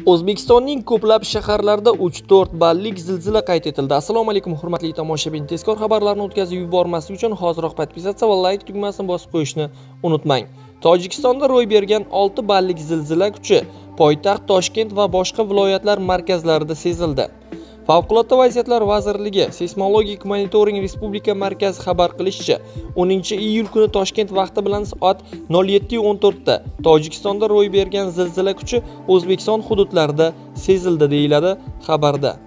O'zbekistonning ko'plab shaharlarida 3-4 ballik zilzila qayd etildi. Assalomu alaykum hurmatli tomoshabin. Tezkor xabarlarni o'tkazib yubormaslik uchun hoziroq podpisatsiya va like tugmasini bosib qo'yishni unutmang. Tojikistonda ro'y bergan 6 ballik zilzila kuchi poytaxt Toshkent va boshqa viloyatlar markazlarida sezildi. Favqulodda vaziyatlar vazirligi Seysmologik monitoring respublika markazi xabar qilishicha, 10-iyul kuni Toshkent vaqti bilan soat 07:14 da Tojikistonda ro'y bergan zilzila kuchi O'zbekiston hududlarida sezildi deyiladi xabarda.